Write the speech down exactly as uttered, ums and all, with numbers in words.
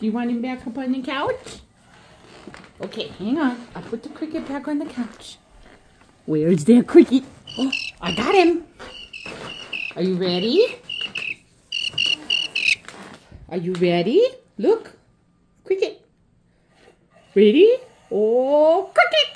Do you want him back up on the couch? Okay, hang on. I'll put the cricket back on the couch. Where's that cricket? Oh, I got him. Are you ready? Are you ready? Look. Cricket. Ready? Oh, cricket.